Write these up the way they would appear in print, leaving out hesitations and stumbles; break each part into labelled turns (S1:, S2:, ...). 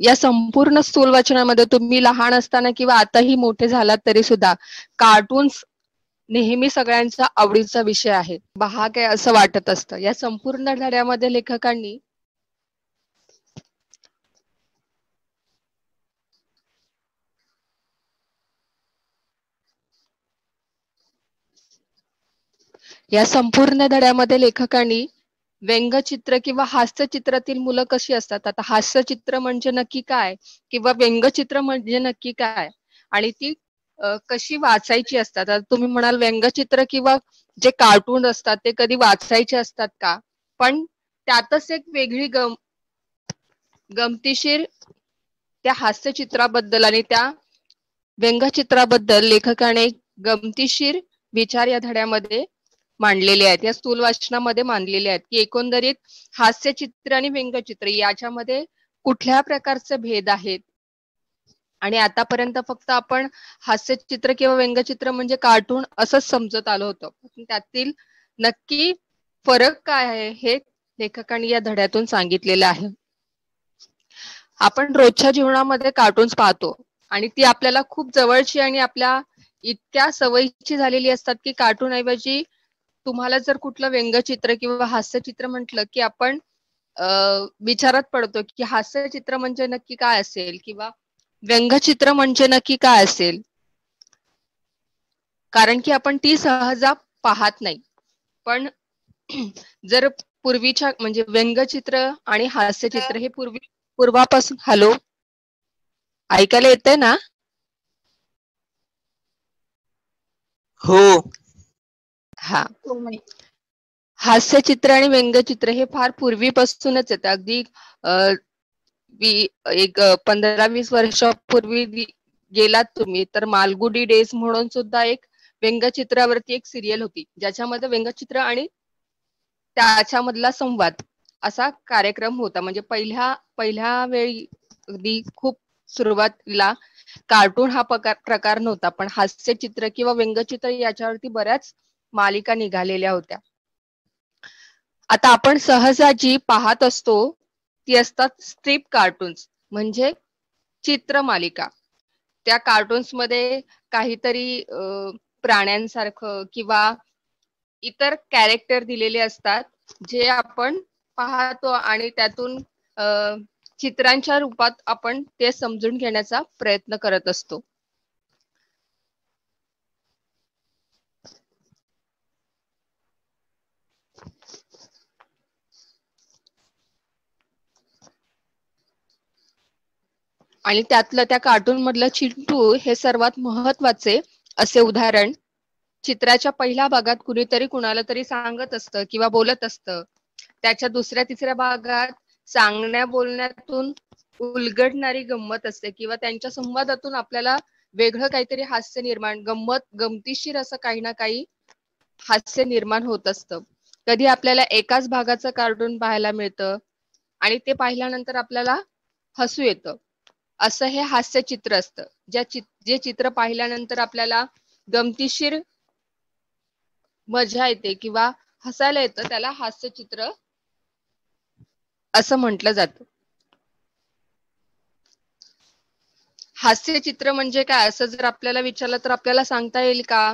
S1: या संपूर्ण स्थूल वाचनामध्ये तुम्ही लहान असताना किंवा आताही मोठे झालात तरी सुद्धा कार्टून्स नेहमी सगळ्यांचा आवडीचा विषय आहे. भाग आहे असं वाटत असतं. या संपूर्ण धड्यामध्ये लेखकांनी व्यंगचित्र किंवा हास्यचित्रातील मुलं कशी असतात, आता हास्यचित्र म्हणजे नक्की काय किंवा व्यंगचित्र म्हणजे नक्की काय आणि ती कशी वाचायची असतात. आता तुम्ही म्हणाल व्यंगचित्र किंवा जे कार्टून असतात ते कधी वाचायचे असतात का, पण त्यातच एक वेगळी गमतीशीर त्या हास्यचित्राबद्दल आणि त्या व्यंगचित्राबद्दल लेखकाने गमतीशीर विचार या धड्यामध्ये मांडलेले आहेत, या स्थूल वाचनामध्ये मांडलेले आहेत की एकंदरीत हास्यचित्र आणि व्यंगचित्र याच्यामध्ये कुठल्या प्रकारचे भेद आहेत. आणि आतापर्यंत फक्त आपण हास्यचित्र किंवा व्यंगचित्र म्हणजे कार्टून असंच समजत आलो होतो, त्यातील नक्की फरक काय आहे हे लेखकांनी या धड्यातून सांगितलेलं आहे. आपण रोजच्या जीवनामध्ये कार्टून्स पाहतो आणि ती आपल्याला खूप जवळची आणि आपल्या इतक्या सवयीची झालेली असतात की कार्टून ऐवजी तुम्हाला जर कुठलं व्यंगचित्र किंवा हास्यचित्र म्हटलं की आपण विचारात पडतो की हास्यचित्र म्हणजे नक्की काय असेल किंवा व्यंगचित्र म्हणजे नक्की काय असेल, कारण की आपण ती सहजा पाहत नाही. पण जर पूर्वीच्या म्हणजे व्यंगचित्र आणि हास्यचित्र हे पूर्वापासून हॅलो ऐकायला येतंय ना?
S2: हो.
S1: हा, हास्यचित्र आणि व्यंगचित्र हे फार पूर्वीपासूनच येतं. अगदी एक 15-20 वर्षापूर्वी गेलात तुम्ही तर मालगुडी डेज म्हणून सुद्धा एक व्यंगचित्रावरती एक सिरियल होती, ज्याच्यामध्ये व्यंगचित्र आणि त्याच्यामधला संवाद असा कार्यक्रम होता. म्हणजे पहिल्या वेळी अगदी खूप सुरुवातीला कार्टून हा प्रकार नव्हता, पण हास्यचित्र किंवा व्यंगचित्र याच्यावरती बऱ्याच मालिका निघालेल्या होत्या. आता आपण सहसा जी पाहत असतो ती असतात स्ट्रिप कार्टून्स म्हणजे चित्र मालिका. त्या कार्टून्स मध्ये काहीतरी प्राण्यांसारखं किंवा इतर कॅरेक्टर दिलेले असतात जे आपण पाहतो आणि त्यातून चित्रांच्या रूपात आपण ते समजून घेण्याचा प्रयत्न करत असतो. आणि त्यातलं त्या कार्टून मधलं चिंटू हे सर्वात महत्वाचे असे उदाहरण चित्राच्या पहिल्या भागात कुणीतरी कुणाला तरी सांगत असतं किंवा बोलत असतं. त्याच्या दुसऱ्या तिसऱ्या भागात सांगण्या बोलण्यातून उलगडणारी गंमत असते किंवा त्यांच्या संवादातून आपल्याला वेगळं काहीतरी हास्य निर्माण गमतीशीर असं काही ना काही हास्य निर्माण होत असतं. कधी आपल्याला एकाच भागाचं कार्टून पाहायला मिळतं आणि ते पाहिल्यानंतर आपल्याला हसू येतं, असं हे हास्य चित्र असतं. जे चित्र पाहिल्यानंतर आपल्याला गमतीशीर मजा येते किंवा हसायला येतं त्याला हास्य चित्र असं म्हटलं जातं. हास्य चित्र म्हणजे काय असं जर आपल्याला विचारलं तर आपल्याला सांगता येईल का?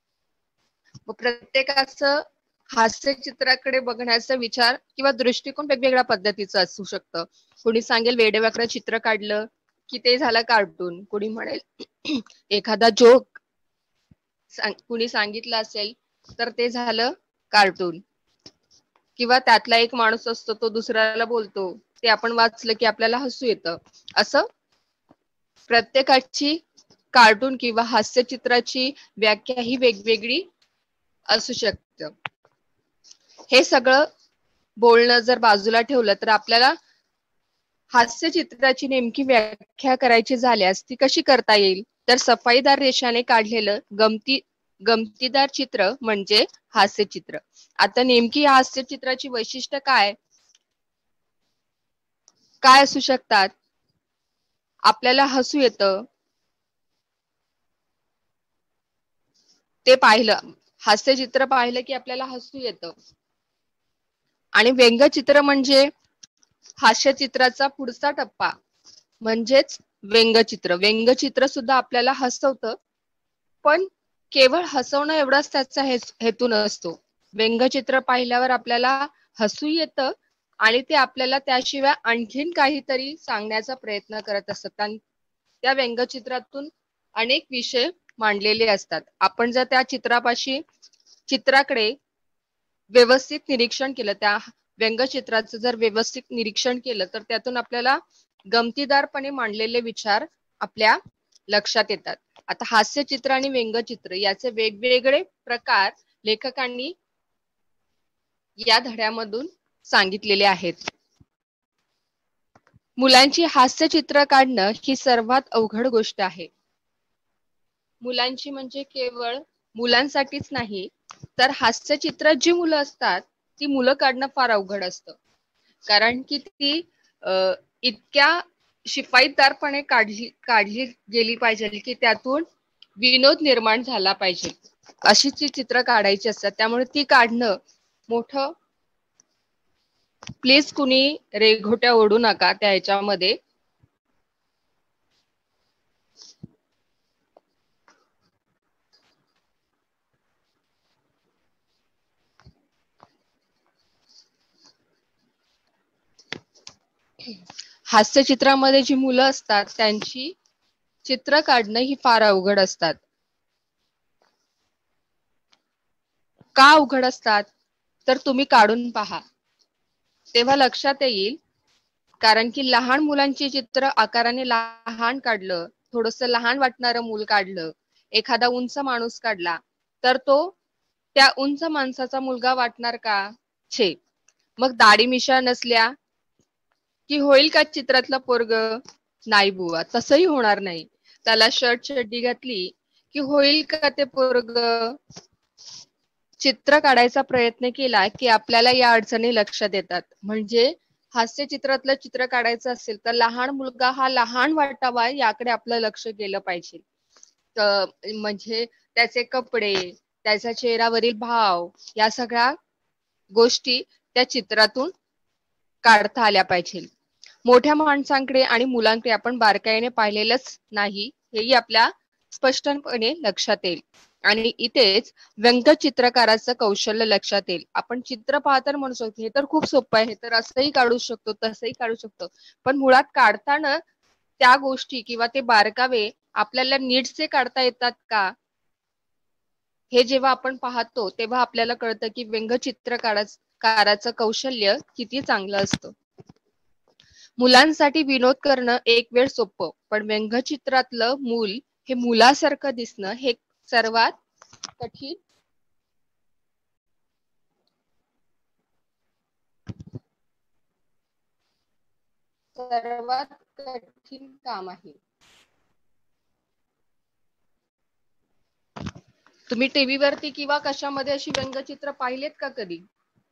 S1: प्रत्येकाचं हास्य चित्राकडे बघण्याचा विचार किंवा दृष्टिकोन वेगवेगळ्या पद्धतीचं असू शकतं. कोणी सांगेल वेडेवाकडं चित्र काढलं की ते झालं कार्टून, कोणी म्हणेल एखादा जोक कुणी सांगितलं असेल तर ते झालं कार्टून, किंवा त्यातला एक माणूस असतो तो दुसऱ्याला बोलतो ते आपण वाचलं की आपल्याला हसू येतं. असं प्रत्येकाची कार्टून किंवा हास्यचित्राची व्याख्या ही वेगवेगळी असू शकतं. हे सगळं बोलणं जर बाजूला ठेवलं तर आपल्याला हास्यचित्राची नेमकी व्याख्या करायची झाल्यास ती कशी करता येईल, तर सफाईदार रेषाने काढलेलं गमतीदार चित्र म्हणजे हास्यचित्र. आता नेमकी या हास्यचित्राची वैशिष्ट्य काय असू शकतात? आपल्याला हसू येतं ते पाहिलं, हास्यचित्र पाहिलं की आपल्याला हसू येतं. आणि व्यंगचित्र म्हणजे हास्यचित्राचा पुढचा टप्पा. म्हणजेच व्यंगचित्र. व्यंगचित्र सुद्धा आपल्याला हसवतं, पण केवळ हसवणं एवढाच त्याचा हेतू नसतो. व्यंगचित्र पाहिल्यावर आपल्याला हसू येतं आणि ते आपल्याला त्याशिवाय आणखीन काहीतरी सांगण्याचा प्रयत्न करत असतात. आणि त्या व्यंगचित्रातून अनेक विषय मांडलेले असतात. आपण जर त्या चित्राकडे व्यवस्थित निरीक्षण केलं, त्या व्यंगचित्राचं जर व्यवस्थित निरीक्षण केलं, तर त्यातून आपल्याला गमतीदारपणे मांडलेले विचार आपल्या लक्षात येतात. आता हास्यचित्र आणि व्यंगचित्र याचे वेगवेगळे प्रकार लेखकांनी या धड्यामधून सांगितलेले आहेत. मुलांची हास्यचित्र काढणं ही सर्वात अवघड गोष्ट आहे. मुलांची म्हणजे केवळ मुलांसाठीच नाही, तर हास्यचित्रात जी मुलं असतात ती मुलं काढणं फार अवघड असतं. कारण की ती इतक्या शिपाईदारपणे काढली गेली पाहिजे की त्यातून विनोद निर्माण झाला पाहिजे, अशी ती चित्र काढायची असतात. त्यामुळे ती काढणं मोठं, प्लीज कुणी रेघोट्या ओढू नका त्या ह्याच्यामध्ये. हास्यचित्रामध्ये जी मुलं असतात त्यांची चित्र काढणं ही फार अवघड असतात. का अवघड असतात तर तुम्ही काढून पहा, तेव्हा लक्षात येईल. कारण की लहान मुलांची चित्र आकाराने लहान काढलं, थोडस लहान वाटणारं मूल काढलं, एखादा उंच माणूस काढला, तर तो त्या उंच माणसाचा मुलगा वाटणार का? छे. मग दाढी मिशा नसल्या की होईल का चित्रातलं पोरग? नाही बुवा, तसंही होणार नाही. त्याला शर्ट चड्डी घातली की होईल का ते पोरग? चित्र काढायचा प्रयत्न केला की आपल्याला या अडचणी लक्षात येतात. म्हणजे हास्य चित्रातलं चित्र काढायचं असेल तर लहान मुलगा हा लहान वाटावा याकडे आपलं लक्ष गेलं पाहिजे. म्हणजे त्याचे कपडे, त्याच्या चेहऱ्यावरील भाव, या सगळ्या गोष्टी त्या चित्रातून काढता आल्या पाहिजे. मोठ्या माणसांकडे आणि मुलांकडे आपण बारकाईने पाहिलेलंच नाही, हेही आपल्या स्पष्टपणे लक्षात येईल. आणि इथेच व्यंगचित्रकाराचं कौशल्य लक्षात येईल. आपण चित्र पाहताना म्हणू शकतो हे तर खूप सोपं आहे, हे तर असंही काढू शकतो, तसंही काढू शकतो, पण मुळात काढताना त्या गोष्टी किंवा ते बारकावे आपल्याला नीटसे काढता येतात का, हे जेव्हा आपण पाहतो तेव्हा आपल्याला कळतं की व्यंगचित्रकाराचं कौशल्य किती चांगलं असतं. मुलांसाठी विनोद करणं एक वेळ सोपं, पण व्यंगचित्रातलं मूल हे मुलासारखं दिसणं हे सर्वात कठीण काम आहे. तुम्ही टीव्ही वरती किंवा कशामध्ये अशी व्यंगचित्र पाहिलेत का कधी?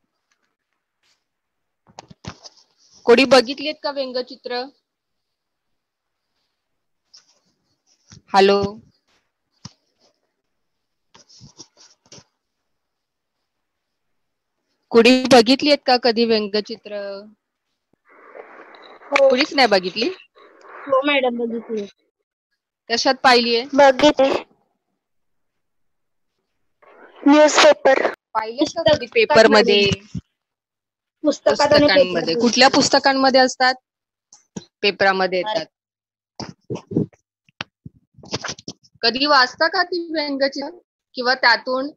S1: कोणी बघितलीत का व्यंगचित्र? हॅलो, कोणी बघितली आहेत का कधी व्यंगचित्र?
S2: हो
S1: कोणीच नाही बघितली?
S2: हो मॅडम, बघितली.
S1: कशात पाहिलीये?
S2: बघितली. न्यूजपेपर.
S1: पाहिलेत का कधी पेपर मध्ये?
S2: पुस्तकात आणि
S1: पुस्तकांमध्ये.
S2: पेपर.
S1: कुठल्या पुस्तकांमध्ये असतात? पेपरामध्ये येतात. कधी वाचता का ती व्यंगचित्र किंवा त्यातून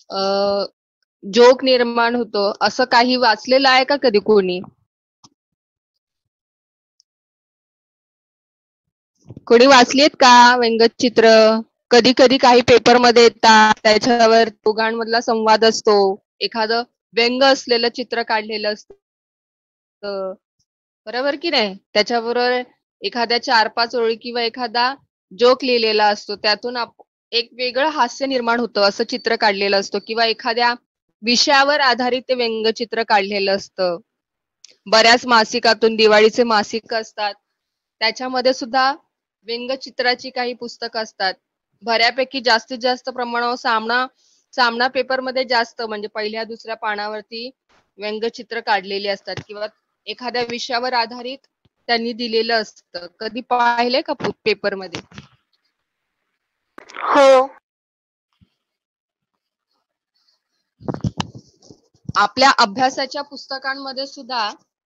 S1: जोक निर्माण होतो, असं काही वाचलेलं आहे का कधी कोणी? कोणी वाचलीत का व्यंगचित्र? कधी कधी काही पेपर मध्ये येतात, त्याच्यावर दोघांमधला संवाद असतो, एखादं व्यंग असलेलं चित्र काढलेलं असतं, बरोबर की नाही? त्याच्याबरोबर एखाद्या 4-5 ओळी किंवा एखादा जोक लिहिलेला असतो, त्यातून एक वेगळं हास्य निर्माण होतं असं चित्र काढलेलं असतं, किंवा एखाद्या विषयावर आधारित ते व्यंगचित्र काढलेलं असतं. बऱ्याच मासिकातून, दिवाळीचे मासिक असतात त्याच्यामध्ये सुद्धा व्यंगचित्राची काही पुस्तकं असतात. बऱ्यापैकी जास्तीत जास्त प्रमाणावर सामना पेपर मध्ये जास्त, म्हणजे पहिल्या दुसऱ्या पानावरती व्यंगचित्र काढलेली असतात, किंवा एखाद्या विषयावर आधारित त्यांनी दिलेलं असतं. कधी पाहिलंय का पेपर मध्ये?
S2: हो.
S1: आपल्या अभ्यासाच्या पुस्तकांमध्ये सुद्धा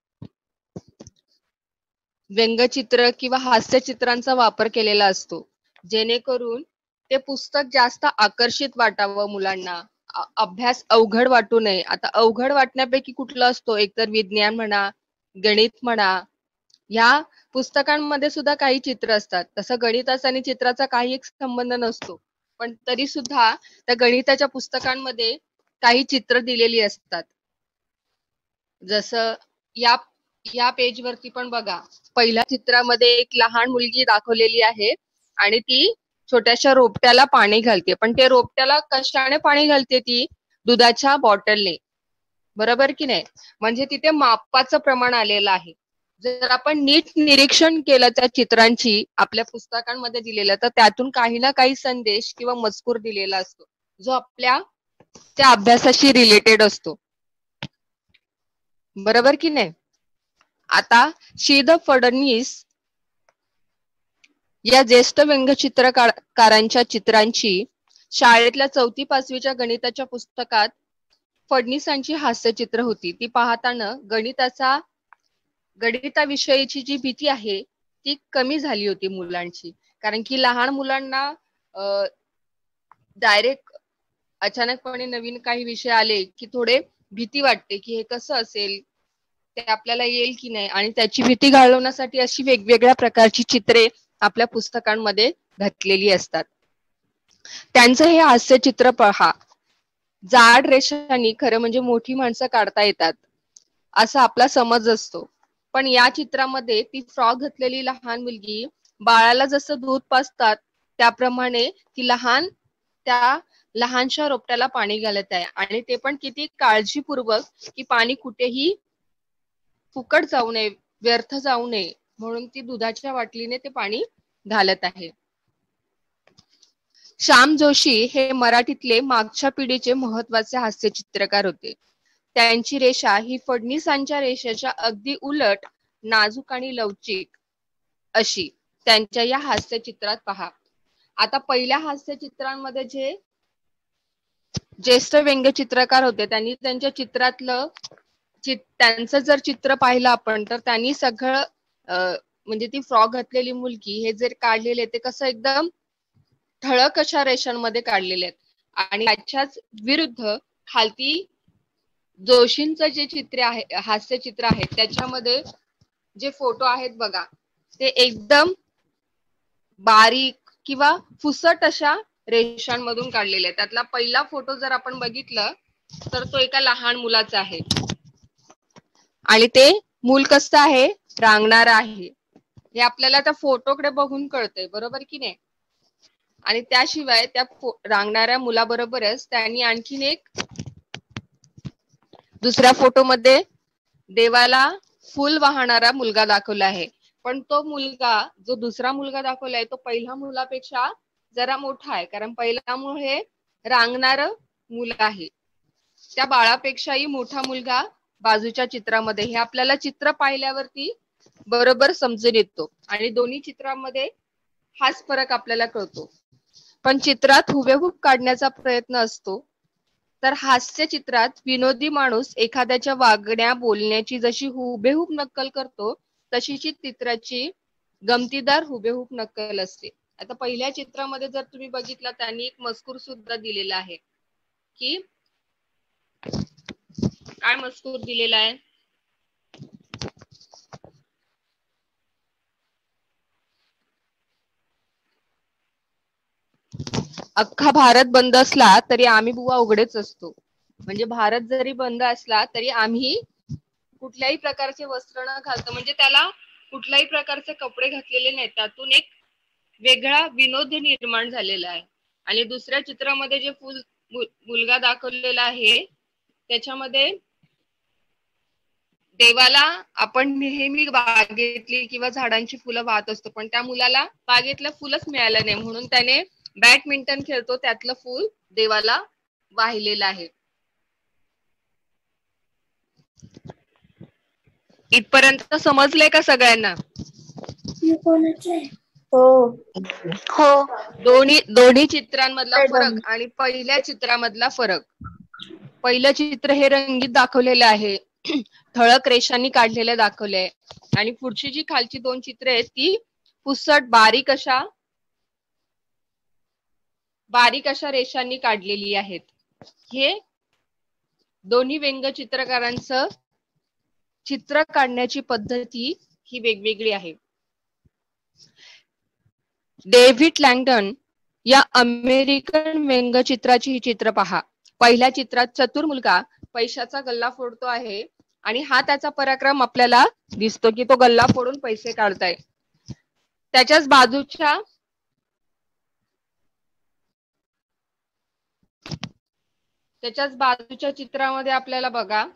S1: व्यंगचित्र किंवा हास्यचित्रांचा वापर केलेला असतो, जेणेकरून ते पुस्तक जास्त आकर्षित वाटावं मुलांना, अभ्यास अवघड वाटू नये. आता अवघड वाटण्यापैकी कुठलं असतो, एकतर विज्ञान म्हणा, गणित म्हणा. ह्या पुस्तकांमध्ये सुद्धा काही चित्र असतात. तसं गणिताचा आणि चित्राचा काही एक संबंध नसतो, पण तरी सुद्धा त्या गणिताच्या पुस्तकांमध्ये काही चित्र दिलेली असतात. जसं या या पेज वरती पण बघा, पहिल्या चित्रामध्ये एक लहान मुलगी दाखवलेली आहे आणि ती छोट्याशा रोपट्याला पाणी घालते. पण ते रोपट्याला कशाने पाणी घालते? ती दुधाच्या बॉटलने. बरोबर की नाही? म्हणजे तिथे मापाचं प्रमाण आलेलं आहे. जर आपण नीट निरीक्षण केलं त्या चित्रांची आपल्या पुस्तकांमध्ये दिलेलं, तर त्यातून काही ना काही संदेश किंवा मजकूर दिलेला असतो, जो आपल्या त्या अभ्यासाशी रिलेटेड असतो. बरोबर की नाही? आता श्रीधर फडणवीस या ज्येष्ठ व्यंगचित्रकारांच्या चित्रांची शाळेतल्या 4वी-5वीच्या गणिताच्या पुस्तकात फडणवीसांची हास्यचित्र होती. ती पाहताना गणिताविषयीची जी भीती आहे ती कमी झाली होती मुलांची. कारण की लहान मुलांना डायरेक्ट अचानकपणे नवीन काही विषय आले की थोडे भीती वाटते की हे कसं असेल, ते आपल्याला येईल की नाही, आणि त्याची भीती घालवण्यासाठी अशी वेगवेगळ्या प्रकारची चित्रे आपल्या पुस्तकांमध्ये घातलेली असतात. त्यांचं हे हास्यचित्र पहा, जाड रेषांनी खरं म्हणजे मोठी माणसं काढता येतात असा आपला समज असतो. पण या चित्रामध्ये ती फ्रॉक घातलेली लहान मुलगी बाळाला जसं दूध पाजतात त्याप्रमाणे ती त्या लहानशा रोपट्याला पाणी घालत आहे, आणि ते पण किती काळजीपूर्वक की पाणी कुठेही फुकट जाऊ नये, व्यर्थ जाऊ नये म्हणून ती दुधाच्या बाटलीने ते पाणी घालत आहे. श्याम जोशी हे मराठीतले मागच्या पिढीचे महत्वाचे हास्यचित्रकार होते. त्यांची रेषा ही फडणवीसांच्या रेषेच्या अगदी उलट नाजूक आणि लवचिक अशी त्यांच्या या हास्यचित्रात पहा. आता पहिल्या हास्यचित्रांमध्ये जे ज्येष्ठ व्यंगचित्रकार होते त्यांनी त्यांच्या चित्रातलं त्यांचं जर चित्र पाहिलं आपण, तर त्यांनी सगळं म्हणजे ती फ्रॉक घातलेली मुलगी हे जर काढलेले ते कसं एकदम ठळक अशा रेषांमध्ये काढलेले आहेत, आणि त्याच्याच विरुद्ध खालती जोशींचं जे चित्र आहे, हास्यचित्र आहे, त्याच्यामध्ये जे फोटो आहेत बघा, ते एकदम बारीक किंवा फुसट अशा रेषांमधून काढलेले आहेत. त्यातला पहिला फोटो जर आपण बघितलं तर तो एका लहान मुलाचा आहे, आणि ते मूल कसं आहे, रांगणार आहे, हे आपल्याला त्या फोटोकडे बघून कळतंय. बरोबर की नाही? आणि त्याशिवाय त्या रांगणाऱ्या मुलाबरोबरच त्यांनी आणखीन एक दुसऱ्या फोटोमध्ये देवाला फुल वाहणारा मुलगा दाखवला आहे. पण तो मुलगा, जो दुसरा मुलगा दाखवलाय, तो पहिल्या मुलापेक्षा जरा मोठा आहे, कारण पहिला मूल हे रांगणार मुल आहे. त्या बाळापेक्षाही मोठा मुलगा बाजूच्या चित्रामध्ये, हे आपल्याला चित्र पाहिल्यावरती बरोबर समजून येतो, आणि दोन्ही चित्रांमध्ये हाच फरक आपल्याला कळतो. पण चित्रात हुबेहूब काढण्याचा प्रयत्न असतो, तर हास्य चित्रात विनोदी माणूस एखाद्याच्या वागण्या बोलण्याची जशी हुबेहूब नक्कल करतो, तशीची चित्राची गमतीदार हुबेहूब नक्कल असते. आता पहिल्या चित्रामध्ये जर तुम्ही बघितलं, त्यांनी एक मजकूर सुद्धा दिलेला आहे. की काय मजकूर दिलेला आहे? अख्खा भारत बंद असला तरी आम्ही बुवा उघडेच असतो. म्हणजे भारत जरी बंद असला तरी आम्ही कुठल्याही प्रकारचे वस्त्र न घालतो, म्हणजे त्याला कुठल्याही प्रकारचे कपडे घातलेले नाहीत, त्यातून एक वेगळा विनोद निर्माण झालेला आहे. आणि दुसऱ्या चित्रामध्ये जे मुलगा दाखवलेला आहे त्याच्यामध्ये देवाला आपण नेहमी बागेतली किंवा झाडांची फुलं वाहत असतो, पण त्या मुलाला बागेतलं फुलच मिळालं नाही, म्हणून त्याने बॅडमिंटन खेळतो त्यातलं फुल देवाला वाहिलेलं आहे. इथपर्यंत समजलंय का सगळ्यांना?
S2: हो हो
S1: दोन्ही चित्रांमधला
S2: मॅडम.
S1: फरक आणि पहिल्या चित्रामधला फरक. पहिलं चित्र हे रंगीत दाखवलेलं आहे, ठळक रेषांनी काढलेलं दाखवले आहे, आणि पुढची जी खालची दोन चित्र आहेत ती पुसट बारीक अशा रेषांनी काढलेली आहेत. हे दोन्ही व्यंगचित्रकारांचं चित्र काढण्याची पद्धती ही वेगवेगळी आहे. डेव्हिड लँगडन या अमेरिकन व्यंगचित्राची ही चित्र पहा. पहिल्या चित्रात चतुर मुलगा पैशाचा गल्ला फोडतो आहे आणि हा त्याचा पराक्रम आपल्याला दिसतो की तो गल्ला फोडून पैसे काढताय. त्याच्याच बाजूच्या चित्रामध्ये आपल्याला बघा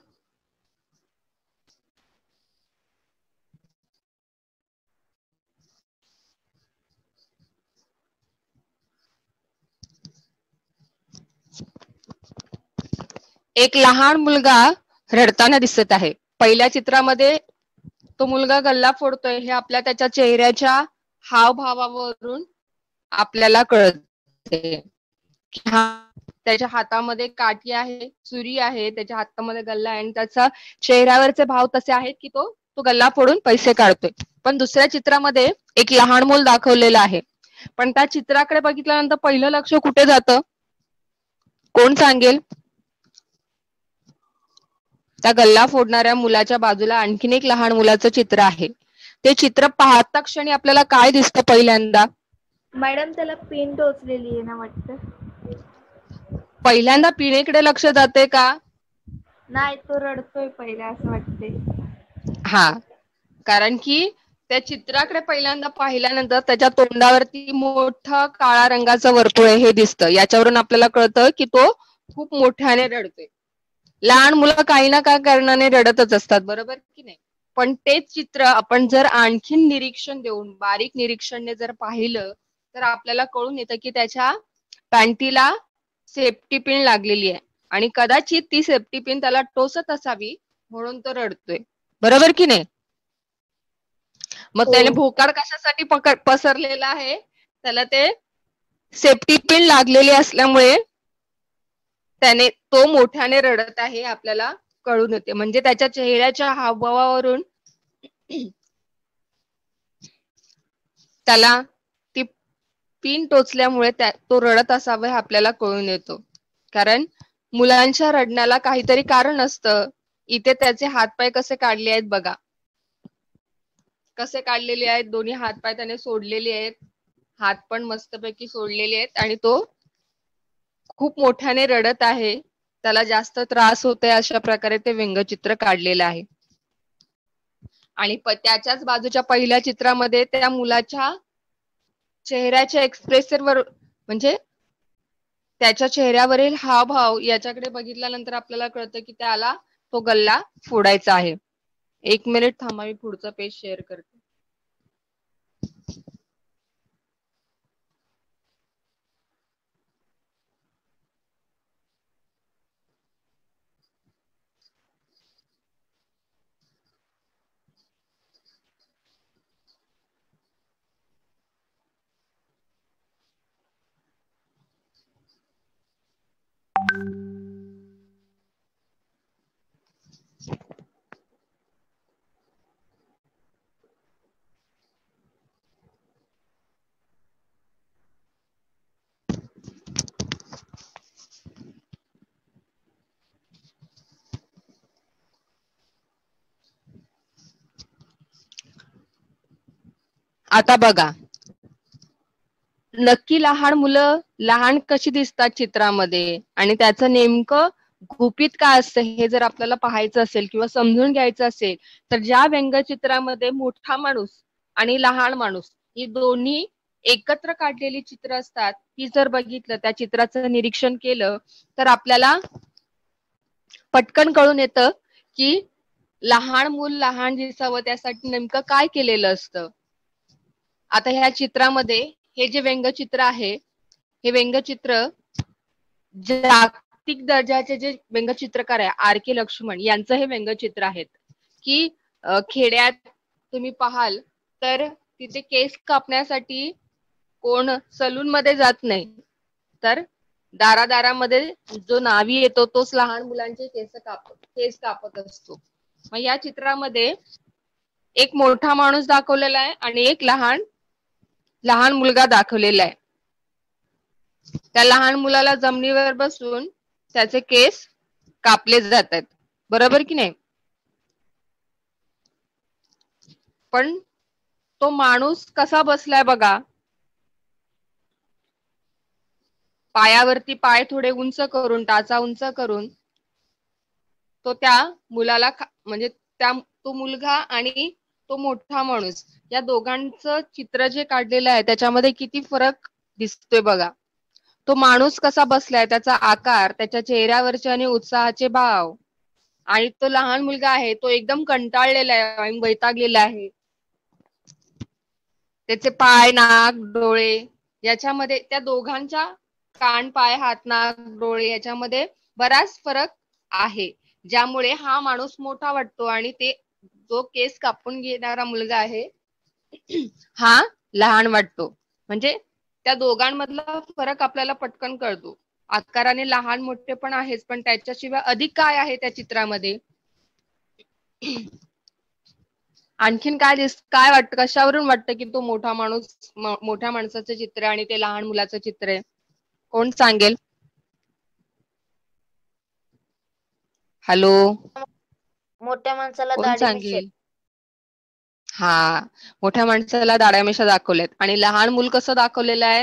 S1: एक लहान मुलगा रडताना दिसत आहे. पहिल्या चित्रामध्ये तो मुलगा गल्ला फोडतोय हे आपल्या त्याच्या चेहऱ्याच्या हावभावावरून आपल्याला कळते. त्याच्या हातामध्ये काठी आहे, सुरी आहे, त्याच्या हातामध्ये गल्ला आहे आणि त्याचा चेहऱ्यावरचे भाव तसे आहेत की तो गल्ला फोडून पैसे काढतोय. पण दुसऱ्या चित्रामध्ये एक लहान मूल दाखवलेलं आहे. पण त्या चित्राकडे बघितल्यानंतर पहिलं लक्ष कुठे जातं? कोण सांगेल? त्या गल्ला फोडणाऱ्या मुलाच्या बाजूला आणखीन एक लहान मुलाचं चित्र आहे. ते चित्र पाहता क्षणी आपल्याला काय दिसतं पहिल्यांदा?
S2: मॅडम त्याला पिन टोचलेली आहे ना वाटतं.
S1: पहिल्यांदा पिनेकडे लक्ष जाते का?
S2: नाही, तो रडतोय पहिला असं वाटते.
S1: हा, कारण की त्या चित्राकडे पहिल्यांदा पाहिल्यानंतर त्याच्या तोंडावरती मोठं काळा रंगाचं वर्तुळ आहे हे दिसतं. याच्यावरून आपल्याला कळतं की तो खूप मोठ्याने रडतोय. लहान मुलं काही ना काही कारणाने रडतच असतात, बरोबर की नाही? पण तेच चित्र आपण जर आणखीन निरीक्षण देऊन बारीक निरीक्षणने जर पाहिलं तर आपल्याला कळून येतं की त्याच्या पॅन्टीला सेफ्टी पिन लागलेली आहे आणि कदाचित ती सेफ्टी पिन त्याला टोचत असावी म्हणून तो रडतोय, बरोबर की नाही? मग त्याने भोकाड कशासाठी पसरलेला आहे? त्याला ते सेफ्टी पिन लागलेली असल्यामुळे त्याने तो मोठ्याने रडत आहे आपल्याला कळून येते. म्हणजे त्याच्या चेहऱ्याच्या हावभावावरून त्याला ती पिन टोचल्यामुळे तो रडत असावा हे आपल्याला कळून येतो. कारण मुलांच्या रडण्याला काहीतरी कारण असतं. इथे त्याचे हातपाय कसे काढले आहेत बघा, कसे काढलेले आहेत. दोन्ही हातपाय त्याने सोडलेले आहेत, हात पण मस्तपैकी सोडलेले आहेत आणि तो खूप मोठ्याने रडत आहे. त्याला जास्त त्रास होतोय अशा प्रकारे ते व्यंगचित्र काढलेलं आहे. आणि त्याच्याच बाजूच्या पहिल्या चित्रामध्ये त्या मुलाच्या चेहऱ्याच्या एक्सप्रेशनवर म्हणजे त्याच्या चेहऱ्यावरील हावभाव याच्याकडे बघितल्यानंतर आपल्याला कळतं की त्याला तो गल्ला फोडायचा आहे. 1 मिनिट थांबा, मी पुढचा पेज शेअर करते. आता बघा, नक्की लहान मुलं लहान कशी दिसतात चित्रामध्ये आणि त्याचं नेमकं गुपित काय असतं हे जर आपल्याला पाहायचं असेल किंवा समजून घ्यायचं असेल तर ज्या व्यंगचित्रामध्ये मोठा माणूस आणि लहान माणूस ही दोन्ही एकत्र काढलेली चित्र असतात ती जर बघितलं, त्या चित्राचं निरीक्षण केलं तर आपल्याला पटकन कळून येतं की लहान मूल लहान दिसावं त्यासाठी नेमकं काय केलेलं असतं. आता ह्या चित्रामध्ये हे जे व्यंगचित्र आहे हे व्यंगचित्र जागतिक दर्जाचे जे व्यंगचित्रकार आहे आर के लक्ष्मण यांचं हे व्यंगचित्र आहेत की खेड्यात तुम्ही पाहाल तर तिथे केस कापण्यासाठी कोण सलून मध्ये जात नाही, तर दारादारामध्ये जो नावी येतो तोच लहान मुलांचे केस कापत असतो. मग या चित्रामध्ये एक मोठा माणूस दाखवलेला आहे आणि एक लहान मुलगा दाखवलेला आहे. त्या लहान मुलाला जमिनीवर बसून त्याचे केस कापले जात आहेत, बरोबर की नाही? पण तो माणूस कसा बसलाय बघा, पायावरती पाय थोडे उंच करून, टाचा उंच करून तो त्या मुलाला म्हणजे तो मुलगा आणि तो मोठा माणूस या दोघांचं चित्र जे काढलेलं आहे त्याच्यामध्ये किती फरक दिसतोय बघा. तो माणूस कसा बसलाय, त्याचा आकार, त्याच्या चेहऱ्यावरचे आणि उत्साहाचे भाव, आणि तो लहान मुलगा आहे तो एकदम कंटाळलेला आहे, वैतागलेला आहे. त्याचे पाय, नाक, डोळे याच्यामध्ये त्या दोघांच्या कान, पाय, हात, नाक, डोळे याच्यामध्ये बराच फरक आहे, ज्यामुळे हा माणूस मोठा वाटतो आणि ते जो केस कापून घेणारा मुलगा आहे हा लहान वाटतो. म्हणजे त्या दोघांमधला फरक आपल्याला पटकन कळतो. आकाराने लहान मोठे पण आहेच, पण त्याच्याशिवाय अधिक काय आहे त्या चित्रामध्ये? आणखीन काय वाटतं, कशावरून वाटतं की तो मोठा माणूस, मोठ्या माणसाचं चित्र आणि ते लहान मुलाचं चित्र आहे? कोण सांगेल? हॅलो,
S3: मोठ्या माणसाला
S1: कोण
S3: दाढी मिशा.
S1: सांगेल? हा, मोठ्या माणसाला दाढ्या मिशा दाखवल्यात आणि लहान मूल कसं दाखवलेलं आहे?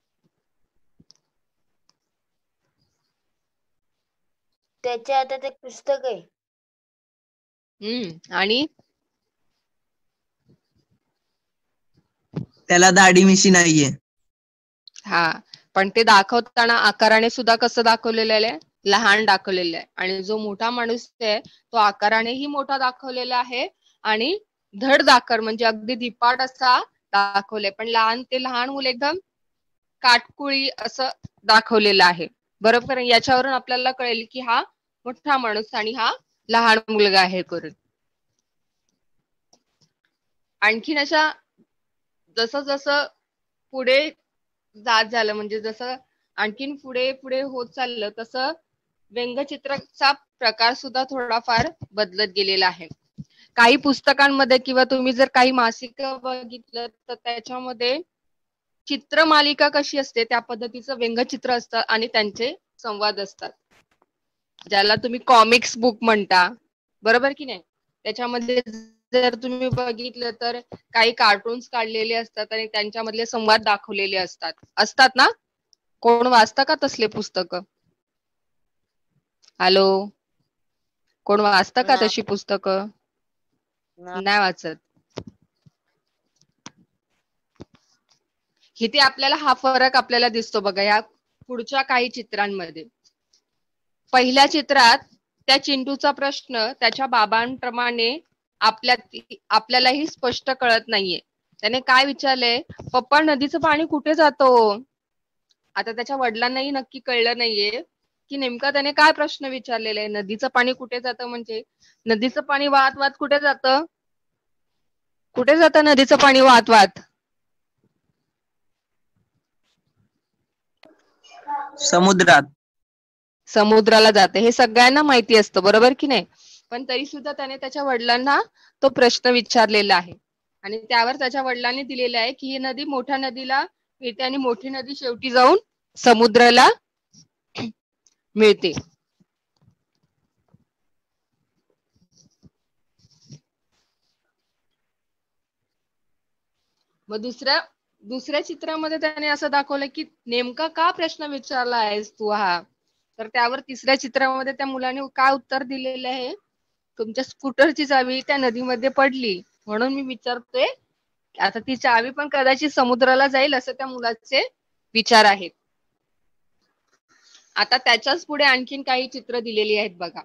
S3: त्याच्या हातात एक पुस्तक आहे.
S1: आणि
S4: त्याला दाढी मिशी नाहीये.
S1: हा, पण ते दाखवताना आकाराने सुद्धा कसं दाखवलेलं आहे? लहान दाखवलेलं आहे. आणि जो मोठा माणूस आहे तो आकारानेही मोठा दाखवलेला आहे आणि धडधाकड म्हणजे अगदी धिपाड असा दाखवले, पण ते लहान मुलं एकदम काटकुळी असं दाखवलेलं आहे, बरोबर? याच्यावरून आपल्याला कळेल की हा मोठा माणूस आणि हा लहान मुलगा आहे करून. आणखीन अशा जसं जसं पुढे जात झालं, म्हणजे जसं आणखीन पुढे पुढे होत चाललं तसं व्यंगचित्राचा प्रकार सुद्धा थोडाफार बदलत गेलेला आहे. काही पुस्तकांमध्ये किंवा तुम्ही जर काही मासिक बघितलं तर त्याच्यामध्ये चित्रमालिका कशी असते त्या पद्धतीचं व्यंगचित्र असतं आणि त्यांचे संवाद असतात, ज्याला तुम्ही कॉमिक्स बुक म्हणता, बरोबर की नाही? त्याच्यामध्ये जर तुम्ही बघितलं तर काही कार्टून्स काढलेले असतात आणि त्यांच्यामधले संवाद दाखवलेले असतात ना? कोण वाचता का तसले पुस्तक? हॅलो, कोण वाचता का तशी पुस्तकं? नाही वाचत. इथे आपल्याला हा फरक आपल्याला दिसतो बघा या पुढच्या काही चित्रांमध्ये. पहिल्या चित्रात त्या चिंटूचा प्रश्न त्याच्या बाबांप्रमाणे आपल्यालाही स्पष्ट कळत नाहीये. त्याने काय विचारले, पप्पा नदीचं पाणी कुठे जातो? आता त्याच्या वडिलांनाही नक्की कळलं नाहीये की नेमका त्याने काय प्रश्न विचारलेला आहे. नदीचं पाणी कुठे जातं म्हणजे नदीचं पाणी वाहत वाहत कुठे जातं? कुठे जातं नदीचं पाणी वाहत वाहत?
S4: समुद्रात.
S1: समुद्राला जाते, हे सगळ्यांना माहिती असतं, बरोबर की नाही? पण तरी सुद्धा त्याने त्याच्या वडिलांना तो प्रश्न विचारलेला आहे आणि त्यावर त्याच्या वडिलांनी दिलेला आहे की ही नदी मोठ्या नदीला मिळते आणि मोठी नदी शेवटी जाऊन समुद्राला मिळते. मग दुसऱ्या चित्रामध्ये त्याने असं दाखवलं की नेमका का प्रश्न विचारला आहेस तू हा? तर त्यावर तिसऱ्या चित्रामध्ये त्या मुलाने काय उत्तर दिलेलं आहे, तुमच्या स्कूटरची चावी त्या नदीमध्ये पडली म्हणून मी विचारतोय. आता ती चावी पण कदाचित समुद्राला जाईल असं त्या मुलाचे विचार आहेत. आता त्याच्याच पुढे आणखीन काही चित्र दिलेली आहेत बघा.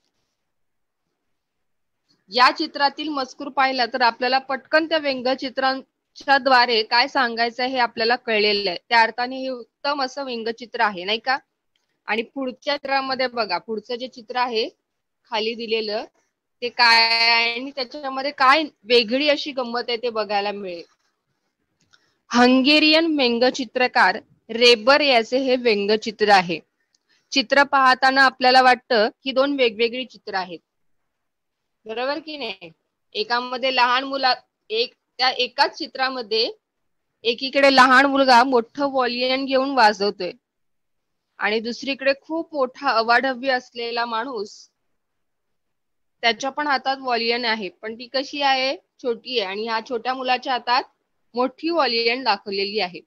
S1: या चित्रातील मजकूर पाहिला तर आपल्याला पटकन त्या व्यंगचित्रांच्या द्वारे काय सांगायचं हे आपल्याला कळलेलं आहे. त्या अर्थाने हे उत्तम असं व्यंगचित्र आहे, नाही का? आणि पुढच्या चित्रामध्ये बघा, पुढचं जे चित्र आहे खाली दिलेलं ते काय आहे आणि त्याच्यामध्ये काय वेगळी अशी गंमत आहे ते बघायला मिळेल. हंगेरियन व्यंगचित्रकार रेबर याचे हे व्यंगचित्र आहे. चित्र पाहताना आपल्याला वाटतं की दोन वेगवेगळी चित्र आहेत, बरोबर की नाही. एकामध्ये लहान मुला त्या एकाच चित्रामध्ये एकीकडे लहान मुलगा मोठं व्हायोलिन घेऊन वाजवतोय आणि दुसरीकडे खूप मोठा अवाढव्य असलेला माणूस, त्याच्या पण हातात व्हायोलिन आहे, पण ती कशी आहे, छोटी आहे. आणि ह्या छोट्या मुलाच्या हातात मोठी व्हायोलिन दाखवलेली आहे.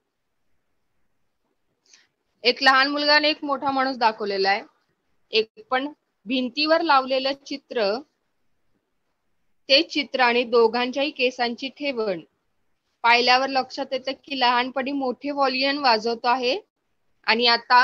S1: एक लहान मुलगा आणि एक मोठा माणूस दाखवलेला आहे. एक पण भिंतीवर लावलेलं चित्र, ते चित्र आणि दोघांच्याही केसांची ठेवण पाहिल्यावर लक्षात येतं की लहानपणी मोठे व्हायोलिन वाजवतो आहे आणि आता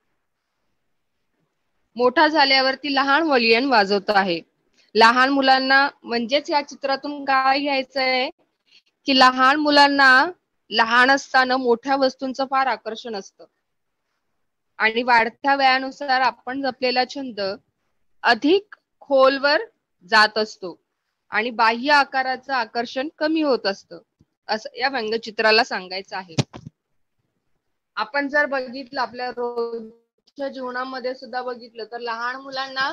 S1: मोठा झाल्यावरती लहान व्हायोलिन वाजवतो आहे. लहान मुलांना म्हणजेच या चित्रातून काय घ्यायचंय की लहान मुलांना लहान असताना मोठ्या वस्तूंचं फार आकर्षण असतं आणि वाढत्या वयानुसार आपण जपलेला छंद अधिक खोलवर जात असतो आणि बाह्य आकाराचं आकर्षण कमी होत असतं, असं या व्यंगचित्राला सांगायचं आहे. आपण जर बघितलं आपल्या रोजच्या जीवनामध्ये सुद्धा बघितलं तर लहान मुलांना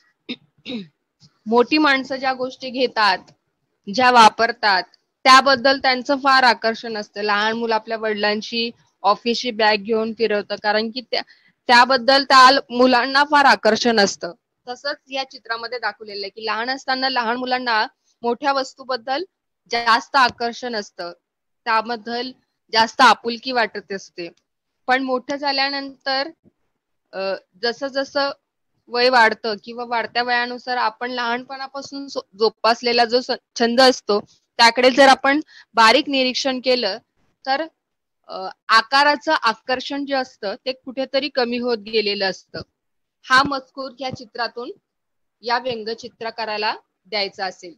S1: मोठी माणसं ज्या गोष्टी घेतात, ज्या वापरतात, त्याबद्दल त्यांचं फार आकर्षण असतं. लहान मुलं आपल्या वडिलांची ऑफिसची बॅग घेऊन फिरवतं कारण की त्याबद्दल त्या मुलांना फार आकर्षण असतं. तसंच या चित्रामध्ये दाखवलेलं आहे की लहान असताना लहान मुलांना मोठ्या वस्तूबद्दल जास्त आकर्षण असतं, त्याबद्दल जास्त आपुलकी वाटत असते. पण मोठं झाल्यानंतर जसं जसं वय वाढतं किंवा वाढत्या वयानुसार आपण लहानपणापासून जोपासलेला जो छंद असतो त्याकडे जर आपण बारीक निरीक्षण केलं तर आकाराचं आकर्षण जे असतं ते कुठेतरी कमी होत गेलेलं असतं. हा मजकूर या चित्रातून या व्यंगचित्रकाराला द्यायचा असेल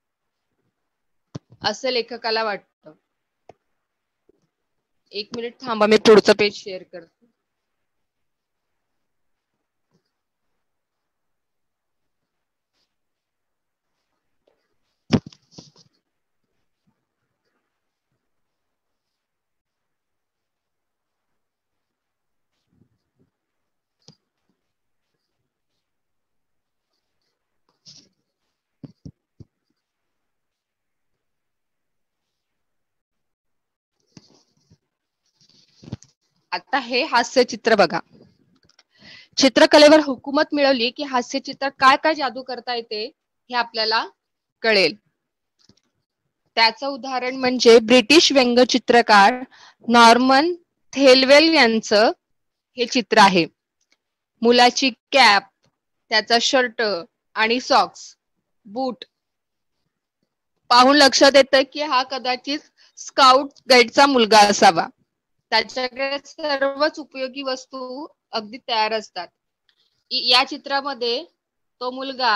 S1: असं लेखकाला वाटतं. एक मिनिट थांबा, मी पुढचं पेज शेअर करते. आता हे हास्यचित्र बघा. चित्रकलेवर हुकूमत मिळवली की हास्यचित्र काय काय जादू करता येते हे आपल्याला कळेल. त्याचं उदाहरण म्हणजे ब्रिटिश व्यंगचित्रकार नॉर्मन थेलवेल यांचं हे चित्र आहे. मुलाची कॅप, त्याचा शर्ट आणि सॉक्स, बूट पाहून लक्षात येतं की हा कदाचित स्काउट गाईडचा मुलगा असावा. त्याच्याकडे सर्वच उपयोगी वस्तू अगदी तयार असतात. या चित्रामध्ये तो मुलगा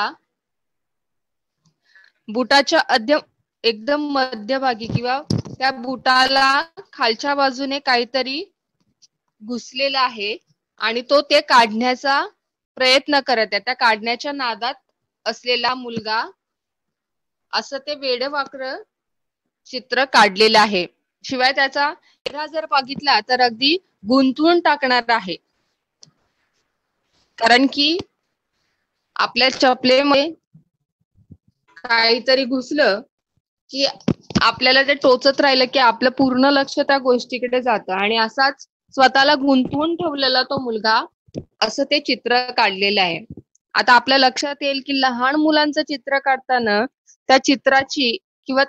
S1: बुटाच्या एकदम मध्यभागी किंवा त्या बुटाला खालच्या बाजूने काहीतरी घुसलेला आहे आणि तो ते काढण्याचा प्रयत्न करत आहे. त्या काढण्याच्या नादात असलेला मुलगा असं ते वेडवाकडं चित्र काढलेलं आहे. शिवाय त्याचा चेहरा जर बघितला तर अगदी गुंतवून टाकणार आहे, कारण की आपल्या चपलेमध्ये काहीतरी घुसलं की आपल्याला ते टोचत राहिलं की आपलं पूर्ण लक्ष त्या गोष्टीकडे जातं आणि असाच स्वतःला गुंतवून ठेवलेला तो मुलगा असं ते चित्र काढलेलं आहे. आता आपल्या लक्षात येईल की लहान मुलांचं चित्र काढताना त्या चित्राची किंवा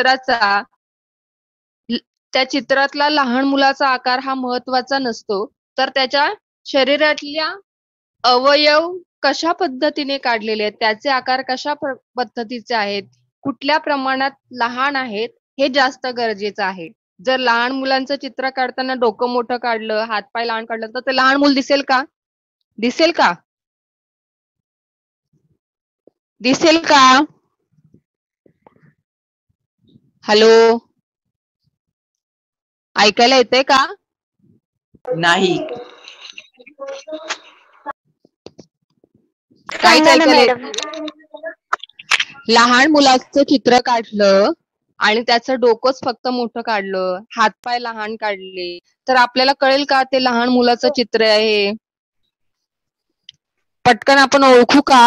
S1: त्या चित्रातला लहान मुलाचा आकार हा महत्वाचा नसतो, तर त्याच्या शरीरातल्या अवयव कशा पद्धतीने काढलेले आहेत, त्याचे आकार कशा पद्धतीचे आहेत, कुठल्या प्रमाणात लहान आहेत हे जास्त गरजेचं आहे. जर लहान मुलांचं चित्र काढताना डोकं मोठं काढलं, हातपाय लहान काढलं तर ते लहान मूल दिसेल का? दिसेल का? दिसेल का? हॅलो, ऐकायला येतंय का?
S4: नाही.
S1: काहीच ऐकायला येत. लहान मुलाचं चित्र काढलं आणि त्याचं डोकंच फक्त मोठं काढलं, हातपाय लहान काढले, तर आपल्याला कळेल का ते लहान मुलाचं चित्र आहे? पटकन आपण ओळखू का?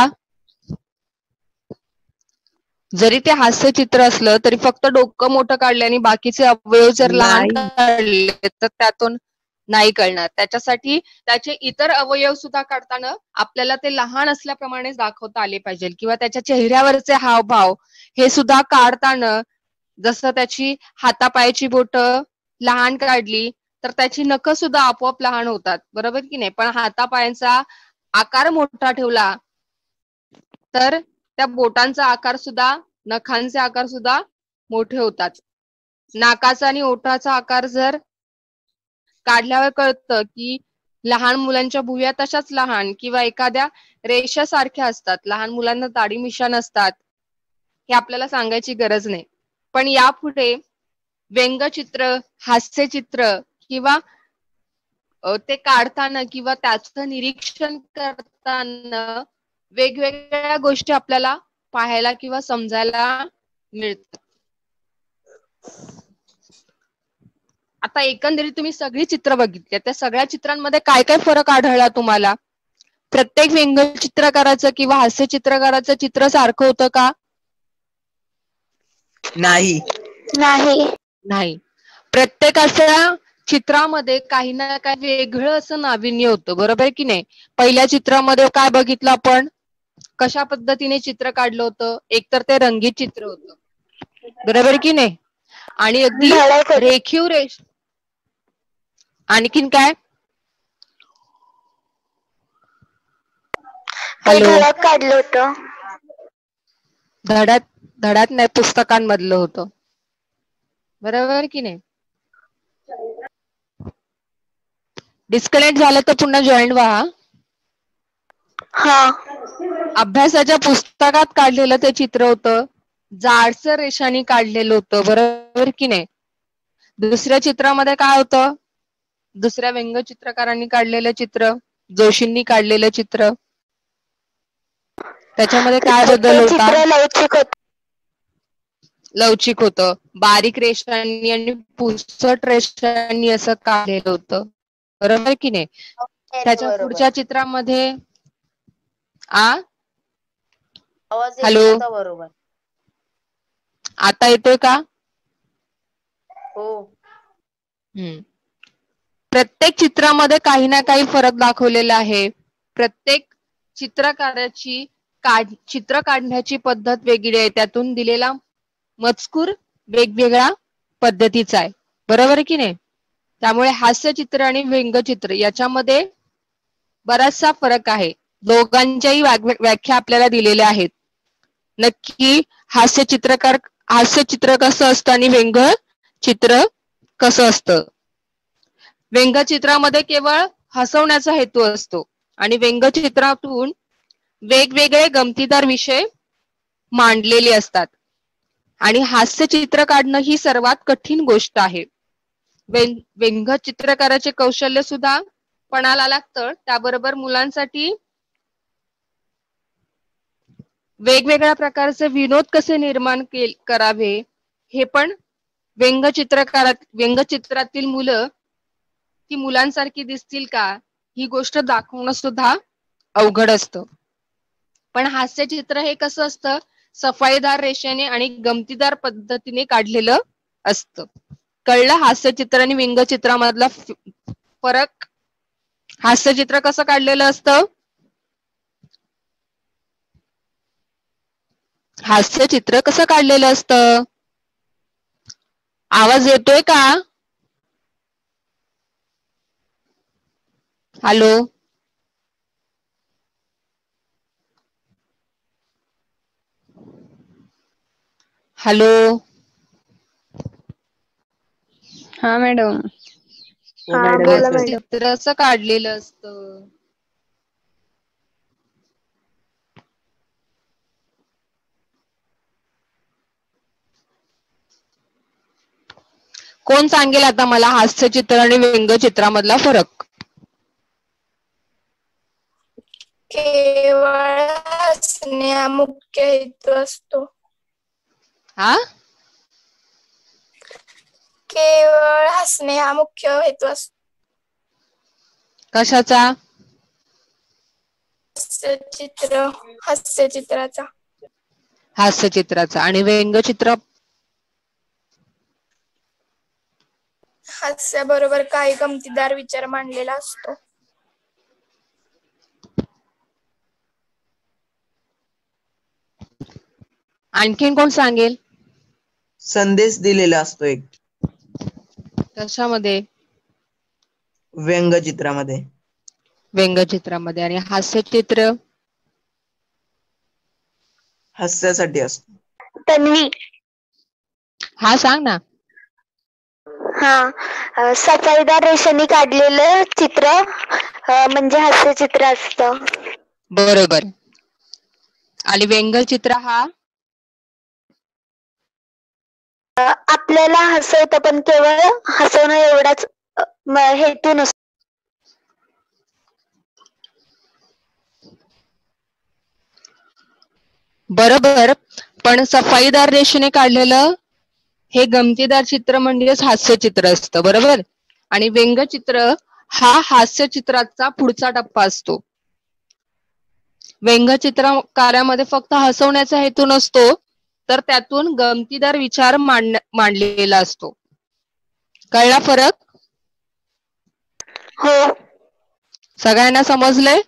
S1: जरी ते हास्य चित्र असलं तरी फक्त डोकं मोठं काढले आणि बाकीचे अवयव जर लहान
S4: नाही.
S1: काढले तर त्यातून नाही कळणार. त्याच्यासाठी त्याचे इतर अवयव सुद्धा काढताना आपल्याला ते लहान असल्याप्रमाणेच दाखवता आले पाहिजे किंवा त्याच्या चेहऱ्यावरचे हावभाव हे सुद्धा काढताना जसं त्याची हातापायाची बोटं लहान काढली तर त्याची नखं सुद्धा आपोआप लहान होतात, बरोबर की नाही? पण हातापायांचा आकार मोठा ठेवला तर त्या बोटांचा आकार सुद्धा, नखांचे आकार सुद्धा मोठे होतात. नाकाचा आणि ओठाचा आकार जर काढल्यावर कळतं की लहान मुलांच्या भुवया तशाच लहान किंवा एखाद्या रेषासारख्या असतात. लहान मुलांना दाढी मिशा नसतात, हे आपल्याला सांगायची गरज नाही. पण यापुढे व्यंगचित्र, हास्यचित्र किंवा ते काढताना किंवा त्याचं निरीक्षण करताना वेगवेगळ्या गोष्टी आपल्याला पाहायला किंवा समजायला मिळतात. आता एकंदरीत तुम्ही सगळी चित्र बघितली, त्या सगळ्या चित्रांमध्ये काय काय फरक आढळला तुम्हाला? प्रत्येक व्यंगचित्रकाराचं किंवा हास्य चित्रकाराचं चित्र सारखं होतं का?
S4: नाही.
S1: नाही. प्रत्येकाच्या चित्रामध्ये काही ना काही वेगळं असं नाविन्य होतं, बरोबर आहे की नाही? पहिल्या चित्रामध्ये काय बघितलं आपण? कशा पद्धतीने चित्र काढलं होतं? एकतर ते रंगीत चित्र होतं, बरोबर की नाही? आणि अगदी रेखीव रेष. आणखीन काय? हॅलो,
S5: काढलं होतं.
S1: धड्यात नाही, पुस्तकांमधलं होतं, बरोबर की नाही? डिस्कनेक्ट झालं तर पुन्हा जॉईन व्हा.
S5: हा.
S1: अभ्यासाच्या पुस्तकात काढलेलं ते चित्र होतं, जाडसर रेषांनी काढलेलं होतं, बरोबर की नाही? दुसऱ्या चित्रामध्ये काय होतं? दुसऱ्या व्यंगचित्रकारांनी काढलेलं चित्र, जोशींनी काढलेलं चित्र, त्याच्यामध्ये काय बदल होता? लवचिक होतं, बारीक रेषांनी आणि पुसट रेषांनी असं काढलेलं होतं, बरोबर की नाही? त्याच्या
S3: बरोबर.
S1: पुढच्या चित्रामध्ये
S3: आवाज येत
S1: हॅलो,
S3: नव्हता बरोबर.
S1: आता येतोय का?
S3: हो.
S1: प्रत्येक चित्रामध्ये काही ना काही फरक दाखवलेला आहे. प्रत्येक चित्रकाराची चित्र काढण्याची पद्धत वेगळी आहे, त्यातून दिलेला मजकूर वेगवेगळ्या पद्धतीचा आहे, बरोबर की नाही? त्यामुळे हास्यचित्र आणि व्यंगचित्र याच्यामध्ये बराचसा फरक आहे. दोघांच्याही व्याख्या आपल्याला दिलेल्या आहेत. नक्की हास्यचित्र कसं असतं आणि व्यंगचित्र कसं असतं? व्यंगचित्रामध्ये केवळ हसवण्याचा हेतू असतो आणि व्यंगचित्रातून वेगवेगळे गमतीदार विषय मांडलेले असतात. आणि हास्यचित्र काढणं ही सर्वात कठीण गोष्ट आहे. व्यंगचित्रकाराचे कौशल्य सुद्धा पणाला लागतं. त्याबरोबर मुलांसाठी वेगवेगळ्या प्रकारचे विनोद कसे निर्माण करावे हे पण व्यंगचित्रातील मुलं ती मुलांसारखी दिसतील का ही गोष्ट दाखवणं सुद्धा अवघड असतं. पण हास्यचित्र हे कसं असतं? सफाईदार रेषेने आणि गमतीदार पद्धतीने काढलेलं असतं. कळलं हास्यचित्र आणि व्यंगचित्रामधला फरक? हास्यचित्र कसं काढलेलं असतं? हास्यचित्र कसं काढलेलं असतं? आवाज येतोय का? Hello, hello.
S6: हा मॅडम.
S4: हो मॅडम, येतोय.
S1: चित्र असं काढलेलं असतं. कोण सांगेल आता मला हास्यचित्र आणि व्यंगचित्रामधला फरक?
S5: केवळ
S2: हसणे हा मुख्य हेतू असतो.
S1: हा
S2: केवळ हसणे हा मुख्य हेतू असतो.
S1: कशाचा?
S2: हास्यचित्राचा.
S1: हास्यचित्राचा. आणि व्यंगचित्र?
S2: हास्याबरोबर काही गमतीदार विचार मांडलेला असतो.
S1: आणखीन कोण सांगेल?
S4: संदेश दिलेला असतो एक
S1: कशामध्ये?
S4: व्यंगचित्रामध्ये.
S1: व्यंगचित्रामध्ये. आणि हास्यचित्र?
S4: हास्यासाठी असतो.
S5: तन्वी.
S1: हा सांग ना.
S5: हा, सफाईदार रेषांनी काढलेलं चित्र म्हणजे हास्यचित्र असतं.
S1: बरोबर. आणि व्यंगचित्र हा?
S5: आपल्याला हसवतं, पण केवळ हसवणं एवढाच हेतू नसतो.
S1: बरोबर. पण सफाईदार रेषेने काढलेलं हे गमतीदार चित्र म्हणजेच हास्यचित्र असतं. बरोबर. आणि व्यंगचित्र हा हास्यचित्राचा पुढचा टप्पा असतो. व्यंगचित्रकारामध्ये फक्त हसवण्याचा हेतू नसतो, तर त्यातून गमतीदार विचार मांडलेला असतो. कळला फरक?
S5: हो.
S1: सगळ्यांना समजलंय?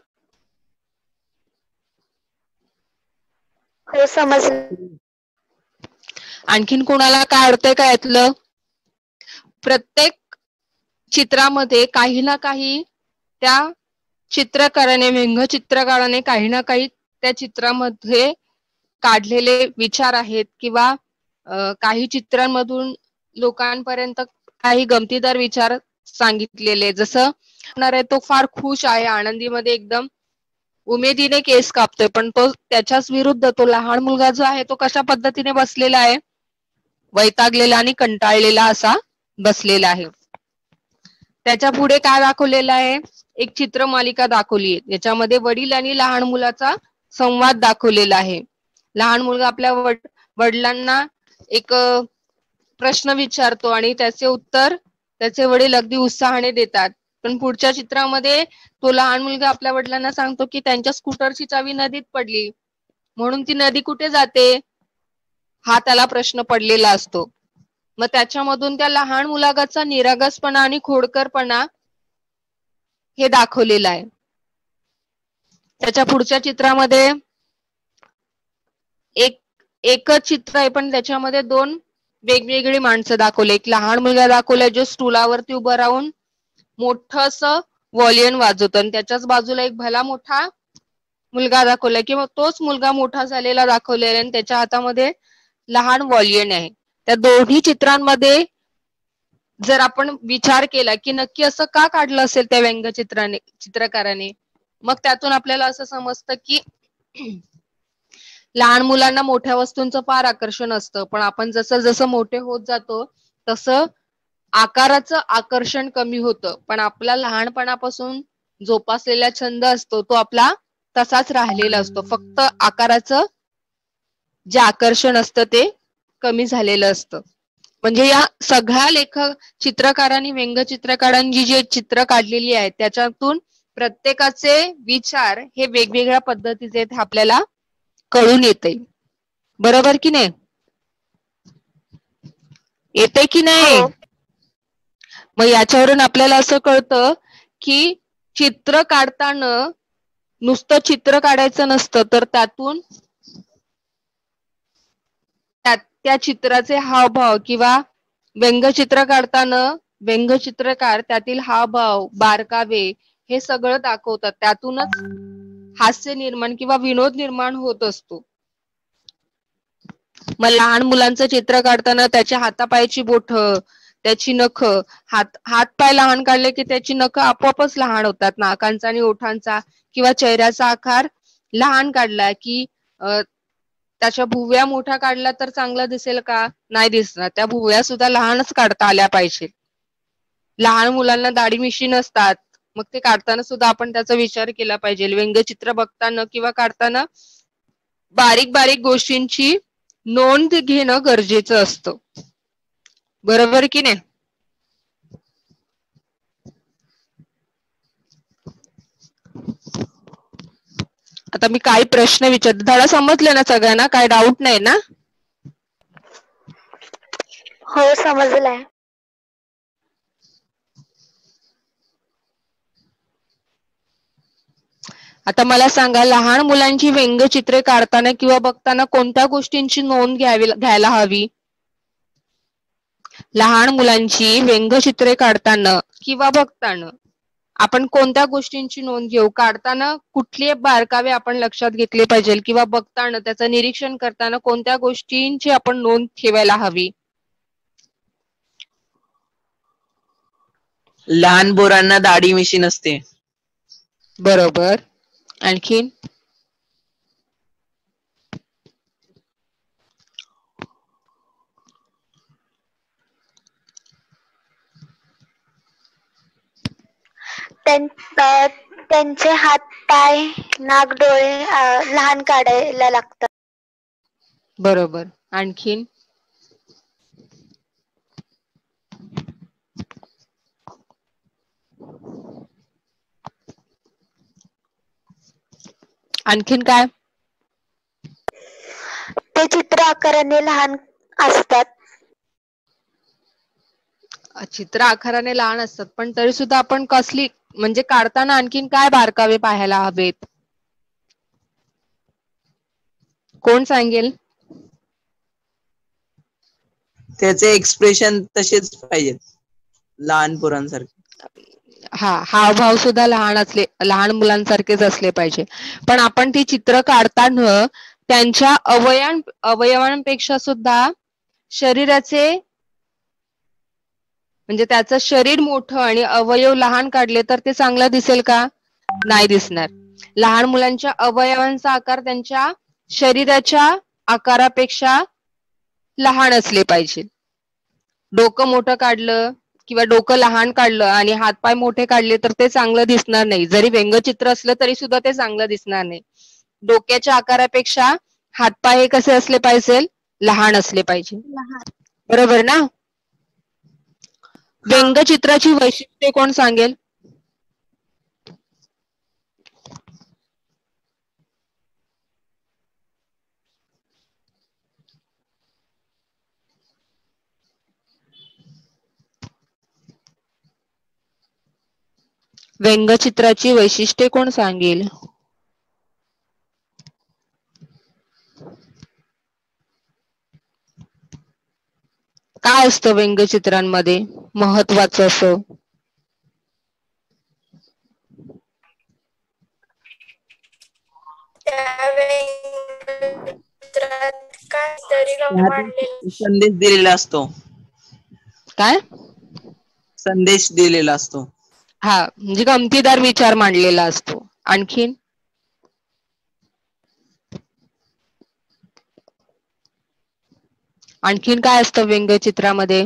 S5: हो, समजलं.
S1: आणखीन कोणाला काय अडतंय का यातलं? प्रत्येक चित्रामध्ये काही ना काही त्या चित्रकाराने, व्यंगचित्रकाराने काही ना काही त्या चित्रामध्ये काढलेले विचार आहेत, किंवा काही चित्रांमधून लोकांपर्यंत काही गमतीदार विचार सांगितलेले. जसं तो फार खुश आहे, आनंदीमध्ये एकदम उमेदीने केस कापतोय, पण तो त्याच्याच विरुद्ध तो लहान मुलगा जो आहे तो कशा पद्धतीने बसलेला आहे? वैतागलेला आणि कंटाळलेला असा बसलेला आहे. त्याच्या पुढे काय दाखवलेलं आहे? एक चित्रमालिका दाखवली आहे. याच्यामध्ये वडील आणि लहान मुलाचा संवाद दाखवलेला आहे. लहान मुलगा आपल्या वडिलांना एक प्रश्न विचारतो आणि त्याचे उत्तर त्याचे वडील अगदी उत्साहाने देतात. पण पुढच्या चित्रामध्ये तो लहान मुलगा आपल्या वडिलांना सांगतो की त्यांच्या स्कूटरची चावी नदीत पडली, म्हणून ती नदी कुठे जाते हा त्याला प्रश्न पडलेला असतो. मग त्याच्यामधून त्या लहान मुलाचा निरागसपणा आणि खोडकरपणा हे दाखवलेलं आहे. त्याच्या पुढच्या चित्रामध्ये एकच चित्र आहे, पण त्याच्यामध्ये दोन वेगवेगळी माणसं दाखवले. एक लहान मुलगा दाखवलाय जो स्टूलावरती उभं राहून मोठस व्हायोलिन वाजवतो, आणि त्याच्याच बाजूला एक भला मोठा मुलगा दाखवलाय, किंवा तोच मुलगा मोठा झालेला दाखवलेला आणि त्याच्या हातामध्ये लहान व्हायोलिन आहे. त्या दोन्ही चित्रांमध्ये जर आपण विचार केला की नक्की असं का काढलं असेल त्या चित्रकाराने, मग त्यातून आपल्याला असं समजतं की लहान मुलांना मोठ्या वस्तूंचं फार आकर्षण असतं, पण आपण जसं जसं मोठे होत जातो तसं आकाराचं आकर्षण कमी होतं, पण आपला लहानपणापासून जोपासलेला छंद असतो तो आपला तसाच राहिलेला असतो. फक्त आकाराचं जे आकर्षण असतं ते कमी झालेलं असतं. म्हणजे या सगळ्या चित्रकारांनी, व्यंगचित्रकारांनी जी चित्र काढलेली आहेत त्याच्यातून प्रत्येकाचे विचार हे वेगवेगळ्या पद्धतीचे आपल्याला कळून येते. बरोबर की नाही? येते की नाही? मग याच्यावरून आपल्याला असं कळतं की चित्र काढताना नुसतं चित्र काढायचं नसतं, तर त्यातून त्या चित्राचे हावभाव, किंवा व्यंगचित्र काढताना व्यंगचित्रकार त्यातील हावभाव, बारकावे हे सगळं दाखवतात. त्यातूनच हास्य निर्माण किंवा विनोद निर्माण होत असतो. मग लहान मुलांचं चित्र काढताना त्याच्या हातापायाची बोट, त्याची नख, हात पाय लहान काढले की त्याची नख आपोआपच लहान होतात. नाकांचा आणि ओठांचा किंवा चेहऱ्याचा आकार लहान काढला की त्याच्या भुवया मोठा काढला तर चांगला दिसेल का? नाही दिसणार. त्या भुवया सुद्धा लहानच काढता आल्या पाहिजे. लहान मुलांना दाढी मिशी नसतात, मग ते काढताना सुद्धा आपण त्याचा विचार केला पाहिजे. व्यंगचित्र बघताना किंवा काढताना बारीक बारीक गोष्टींची नोंद घेणं गरजेचं असतं. बरोबर की नाही? आता मी काही प्रश्न विचारते, धडा समजले ना सगळ्यांना? काय डाऊट नाही ना?
S5: हो समजलाय.
S1: आता मला सांगा, लहान मुलांची व्यंगचित्रे काढताना किंवा बघताना कोणत्या गोष्टींची नोंद घ्यायला हवी? लहान मुलांची व्यंगचित्रे काढताना किंवा बघताना आपण कोणत्या गोष्टींची नोंद घेऊ? काढताना कुठले बारकावे आपण लक्षात घेतले पाहिजे किंवा बघताना त्याचं निरीक्षण करताना कोणत्या गोष्टींची आपण नोंद ठेवायला हवी?
S4: लहान पोरांना दाढी मिशी नसते.
S1: बरोबर. आणखीन?
S5: त्यांचे हात पाय नाक डोळे लहान काढायला लागतात.
S1: बरोबर. आणखीन? आणखीन काय?
S5: ते चित्र आकाराने लहान असतात.
S1: चित्र आकाराने लहान असतात, पण तरी सुद्धा आपण कसली म्हणजे काढताना आणखीन काय बारकावे पाहायला हवेत? कोण सांगेल?
S4: त्याचे एक्सप्रेशन तसेच पाहिजेत लहान पोरांसारखे.
S1: हा, हावभाव सुद्धा लहान मुलांसारखेच असले पाहिजे. पण आपण ती चित्र काढताना त्यांच्या अवयवांपेक्षा सुद्धा शरीराचे म्हणजे त्याचं शरीर मोठं आणि अवयव लहान काढले तर ते चांगलं दिसेल का? नाही दिसणार. लहान मुलांच्या अवयवांचा आकार त्यांच्या शरीराच्या आकारापेक्षा लहान असले पाहिजे. डोकं मोठं काढलं किंवा डोकं लहान काढलं आणि हातपाय मोठे काढले तर ते चांगलं दिसणार नाही. जरी व्यंगचित्र असलं तरी सुद्धा ते चांगलं दिसणार नाही. डोक्याच्या आकारापेक्षा हातपाय हे कसे असले पाहिजे? लहान असले पाहिजे. बरोबर ना? व्यंगचित्राची वैशिष्ट्ये कोण सांगेल? व्यंगचित्राची वैशिष्ट्ये कोण सांगेल? काय असतं व्यंगचित्रांमध्ये महत्वाचं असं?
S4: संदेश दिलेला असतो.
S1: काय?
S4: संदेश दिलेला असतो.
S1: हा, म्हणजे गमतीदार विचार मांडलेला असतो. आणखीन? आणखीन काय असतं व्यंगचित्रामध्ये?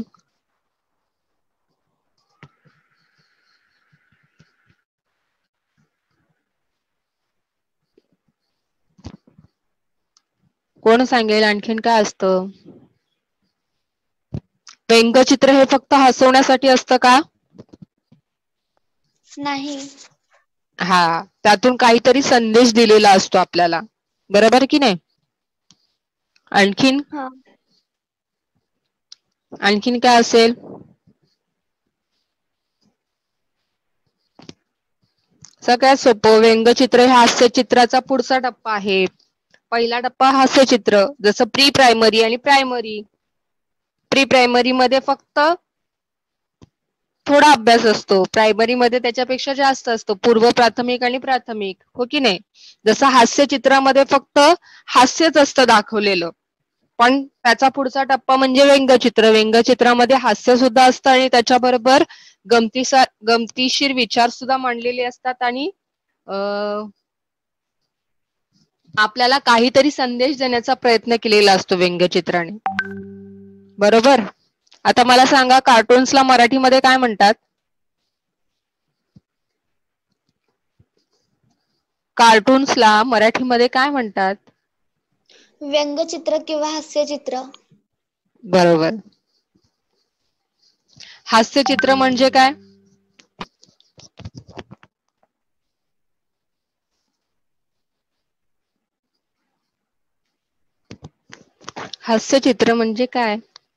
S1: कोण सांगेल आणखीन काय असतं? व्यंगचित्र हे फक्त हसवण्यासाठी असतं का?
S5: नाही.
S1: हा, त्यातून काहीतरी संदेश दिलेला असतो आपल्याला. बरोबर की नाही? आणखीन? आणखीन काय असेल? सगळ्यात सोपं, व्यंगचित्र हे हास्यचित्राचा पुढचा टप्पा आहे. पहिला टप्पा हास्यचित्र, जसं प्री प्रायमरी आणि प्रायमरी. प्री प्रायमरी मध्ये फक्त थोडा अभ्यास असतो, प्रायमरी मध्ये त्याच्यापेक्षा जास्त असतो, पूर्व प्राथमिक आणि प्राथमिक. हो की नाही? जसं हास्यचित्रामध्ये फक्त हास्यच असतं दाखवलेलं, पण त्याचा पुढचा टप्पा म्हणजे व्यंगचित्र. व्यंगचित्रामध्ये हास्य सुद्धा असतं आणि त्याच्याबरोबर गमतीशीर विचार सुद्धा मांडलेले असतात आणि आपल्याला काहीतरी संदेश देण्याचा प्रयत्न केलेला असतो व्यंगचित्राने. बरोबर? आता मला सांगा, कार्टून्सला मराठीमध्ये काय म्हणतात? कार्टून्सला मराठीमध्ये काय म्हणतात?
S5: व्यंगचित्र किंवा हास्यचित्र.
S1: बरोबर. हास्यचित्र म्हणजे काय? हास्यचित्र म्हणजे काय?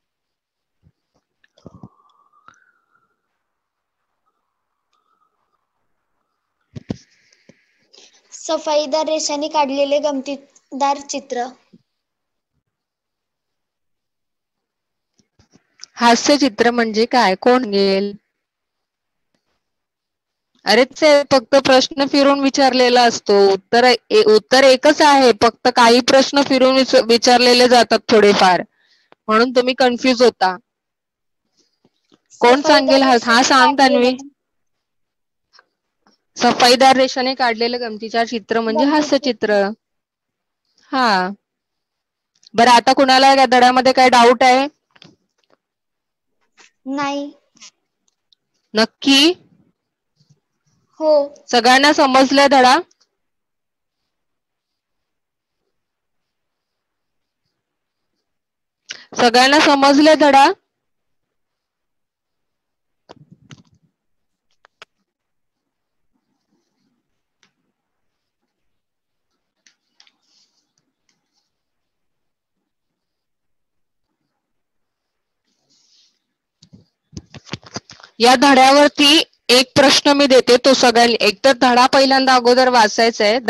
S5: सफाईदार रेषांनी काढलेले गमतीदार चित्र.
S1: हास्यचित्र म्हणजे काय? कोण घेईल? अरे ते फक्त प्रश्न फिरून विचारलेला असतो. उत्तर एकच आहे, फक्त काही प्रश्न फिरून विचारलेले जातात थोडेफार, म्हणून तुम्ही कन्फ्युज होता. कोण
S5: सफाईदार
S1: सांगेल? हा
S5: रेषांनी
S1: सांग
S5: काढलेले
S1: तन्वी. सफाईदार रेषाने काढलेलं गमतीदार चित्र म्हणजे हास्यचित्र. हा. बरं, आता कुणाला या धड्यामध्ये काय डाऊट आहे?
S5: नाही.
S1: नक्की?
S5: हो.
S1: सगळ्यांना समजला धडा? सगळ्यांना समजले धडा? या धड्यावरती एक प्रश्न मी देते, तो सगळ्यांनी एकतर धडा पहिल्यांदा अगोदर वाचायचा आहे.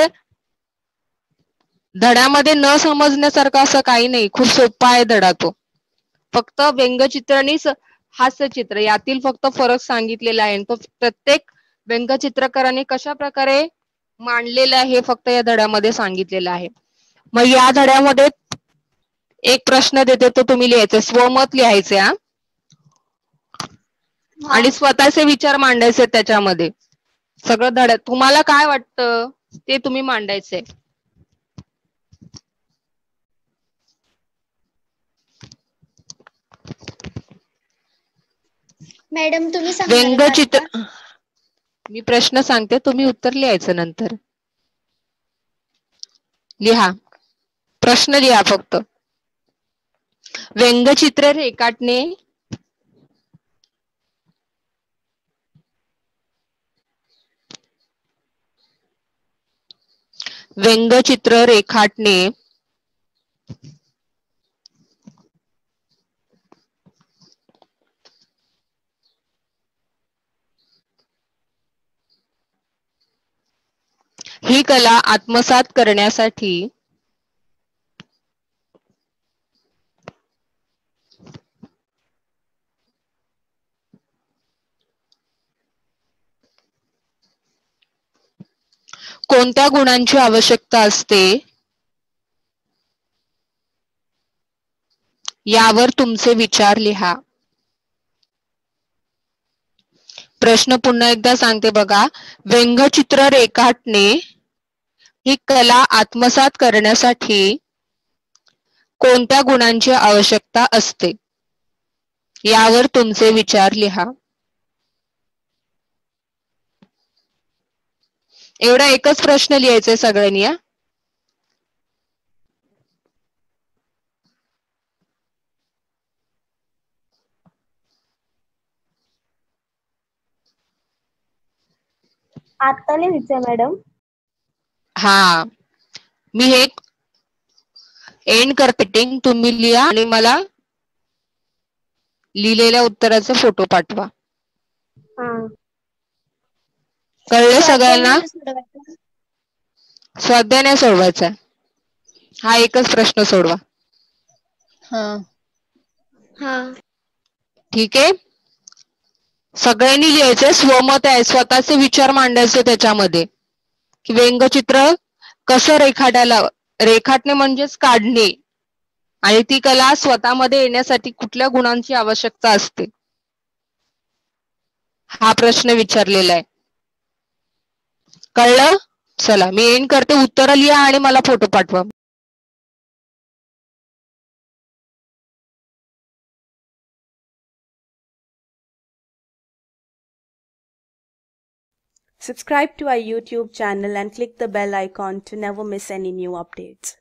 S1: धड्यामध्ये न समजण्यासारखं असं काही नाही, खूप सोपा आहे धडा तो. फक्त व्यंगचित्र आणि हास्यचित्र यातील फक्त फरक सांगितलेला आहे. तो प्रत्येक व्यंगचित्रकाराने कशा प्रकारे मांडलेला आहे हे फक्त या धड्यामध्ये सांगितलेलं आहे. मग या धड्यामध्ये एक प्रश्न देते, तो तुम्ही लिहायचा, स्वमत लिहायचे हा, आणि स्वतःचे विचार मांडायचे त्याच्यामध्ये. सगळं धड्यात तुम्हाला काय वाटतं ते तुम्ही मांडायचे.
S5: मॅडम तुम्ही
S1: व्यंगचित्र, मी प्रश्न सांगते, तुम्ही उत्तर लिहायचं नंतर. लिहा, प्रश्न लिहा फक्त. व्यंगचित्र रेखाटणे ही कला आत्मसात करण्यासाठी कोणत्या गुणांची आवश्यकता असते, यावर तुमचे विचार लिहा. प्रश्न पुन्हा एकदा सांगते बघा. व्यंगचित्र रेखाटणे ही कला आत्मसात करण्यासाठी कोणत्या गुणांची आवश्यकता असते, यावर तुमचे विचार लिहा. एवढा एकच प्रश्न लिहायचा सगळ्यांनी.
S2: आता लिहायचंय मॅडम.
S1: हा, मी हे एंड करते मीटिंग, तुम्ही लिहा आणि मला लिहिलेल्या उत्तराचा फोटो पाठवा. कळलं सगळ्यांना? स्वाध्याय नाही सोडवायचा, हा एकच प्रश्न सोडवा. ठीक आहे. सगळ्यांनी लिहायचे, स्वमत आहे, स्वतःचे विचार मांडायचे त्याच्यामध्ये, की व्यंगचित्र कसं रेखाटणे म्हणजेच काढणे, आणि ती कला स्वतःमध्ये येण्यासाठी कुठल्या गुणांची आवश्यकता असते, हा प्रश्न विचारलेला आहे. कळलं? चला मी एंड करते, उत्तर लिहा आणि मला फोटो पाठवा.
S7: Subscribe to our YouTube channel and click the bell icon to never miss any new updates.